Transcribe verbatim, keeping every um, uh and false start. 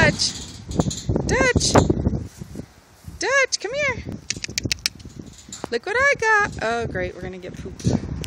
Dutch. Dutch. Dutch, come here. Look what I got. Oh, great. We're going to get poop.